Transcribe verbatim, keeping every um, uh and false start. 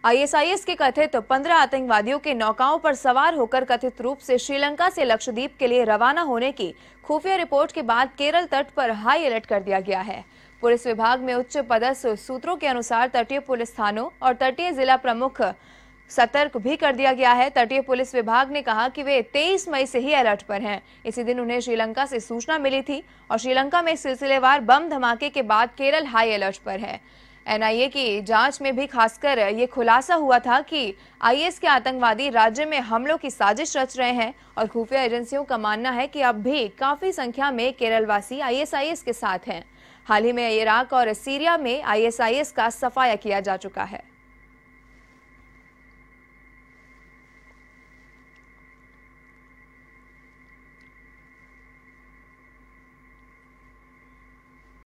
ISIS के कथित पंद्रह आतंकवादियों के नौकाओं पर सवार होकर कथित रूप से श्रीलंका से लक्षद्वीप के लिए रवाना होने की खुफिया रिपोर्ट के बाद केरल तट पर हाई अलर्ट कर दिया गया है। पुलिस विभाग में उच्च पदस्थ सूत्रों के अनुसार तटीय पुलिस थानों और तटीय जिला प्रमुख सतर्क भी कर दिया गया है। तटीय पुलिस विभाग ने कहा कि वे तेईस मई से ही अलर्ट पर हैं। इसी दिन उन्हें श्रीलंका से सूचना मिली थी और श्रीलंका में सिलसिलेवार बम धमाके के बाद केरल हाई अलर्ट पर है। एनआईए की जांच में भी खासकर ये खुलासा हुआ था कि आईएस के आतंकवादी राज्य में हमलों की साजिश रच रहे हैं और खुफिया एजेंसियों का मानना है कि अब भी काफी संख्या में केरलवासी आईएसआईएस के साथ हैं। हाल ही में इराक और सीरिया में आईएसआईएस का सफाया किया जा चुका है।